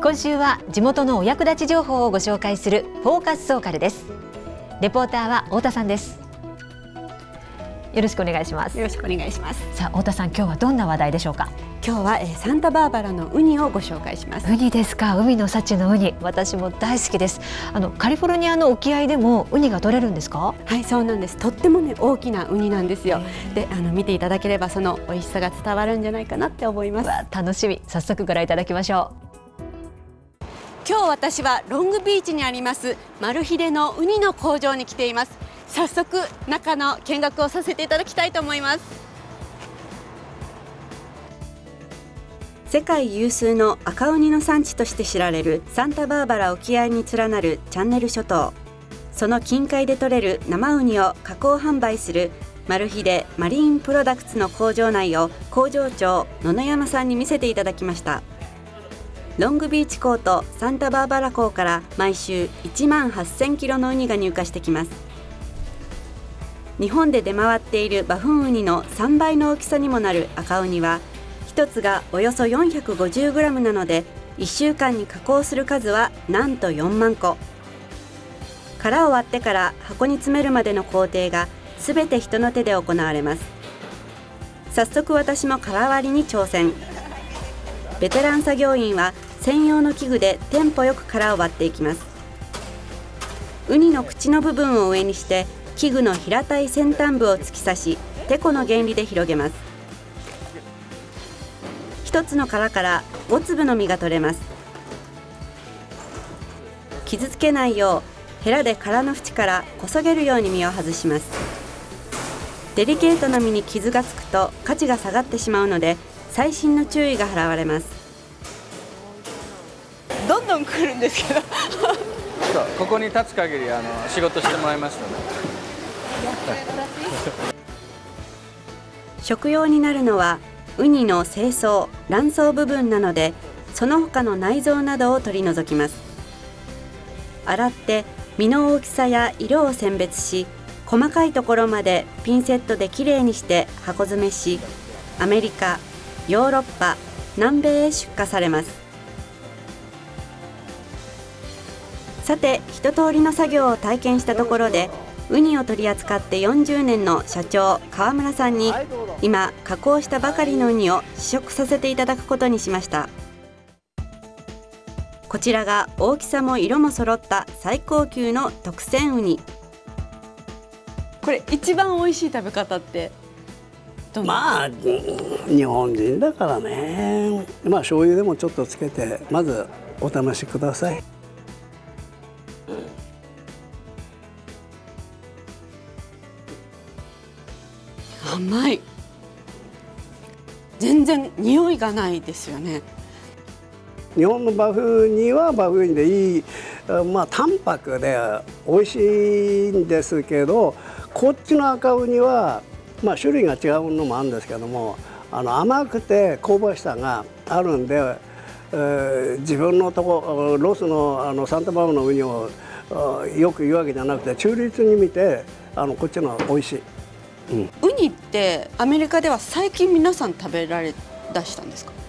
今週は地元のお役立ち情報をご紹介するフォーカスソーカルです。レポーターは太田さんです。よろしくお願いします。 よろしくお願いします。 さあ太田さん、今日はどんな話題でしょうか。 今日はサンタバーバラのウニをご紹介します。 ウニですか。海の幸のウニ、私も大好きです。カリフォルニアの沖合でもウニが取れるんですか。 はい、そうなんです。とってもね大きなウニなんですよ。で、見ていただければその美味しさが伝わるんじゃないかなって思います。 楽しみ。早速ご覧いただきましょう。 今日私はロングビーチにありますマルヒデのウニの工場に来ています。早速中の見学をさせていただきたいと思います。世界有数の赤ウニの産地として知られるサンタバーバラ沖合に連なるチャンネル諸島、その近海で採れる生ウニを加工販売するマルヒデマリーンプロダクツの工場内を工場長野々山さんに見せていただきました。ロングビーチ港とサンタバーバラ港から毎週1万8000キロのウニが入荷してきます。日本で出回っているバフンウニの3倍の大きさにもなる赤ウニは1つがおよそ 450g なので1週間に加工する数はなんと4万個。殻を割ってから箱に詰めるまでの工程がすべて人の手で行われます。早速私も殻割りに挑戦。ベテラン作業員は専用の器具でテンポよく殻を割っていきます。ウニの口の部分を上にして器具の平たい先端部を突き刺し、テコの原理で広げます。一つの殻から5粒の実が取れます。傷つけないようヘラで殻の縁からこそげるように実を外します。デリケートな実に傷がつくと価値が下がってしまうので細心の注意が払われます。どんどん来るんですけどここに立つ限り仕事してもらいますので食用になるのはウニの精巣、卵巣部分なのでその他の内臓などを取り除きます。洗って身の大きさや色を選別し、細かいところまでピンセットできれいにして箱詰めし、アメリカ、ヨーロッパ、南米へ出荷されます。さて、一通りの作業を体験したところでウニを取り扱って40年の社長川村さんに今加工したばかりのウニを試食させていただくことにしました。こちらが大きさも色も揃った最高級の特選ウニ。これ一番美味しい食べ方ってどうなんですか？ 日本人だからね、醤油でもちょっとつけてまずお試しください。 甘い。全然匂いがないですよね。 日本のバフウニはバフウニでいい、淡白で美味しいんですけど、こっちの赤ウニは、種類が違うのもあるんですけども、甘くて香ばしさがあるんで、自分のとこロスのサンタバーバラのウニをよく言うわけじゃなくて中立に見てこっちの美味しい。 ウニってアメリカでは最近皆さん食べられだしたんですか？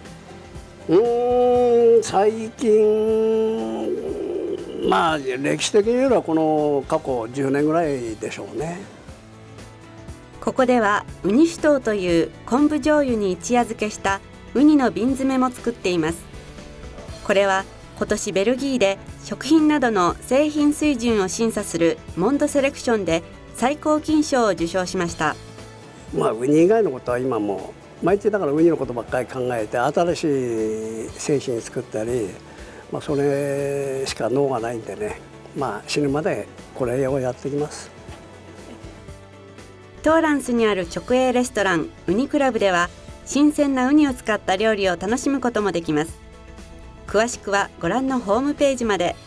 最近歴史的に言えばこの過去10年ぐらいでしょうね。 ここではウニ酒盗という昆布醤油に一夜漬けしたウニの瓶詰めも作っています。これは今年ベルギーで食品などの製品水準を審査するモンドセレクションで最高金賞を受賞しました。 ウニ以外のことは今も毎日だからウニのことばっかり考えて新しい製品作ったり、それしか脳がないんでね、死ぬまでこれをやっていきます。 トーランスにある直営レストランウニクラブでは新鮮なウニを使った料理を楽しむこともできます。詳しくはご覧のホームページまで。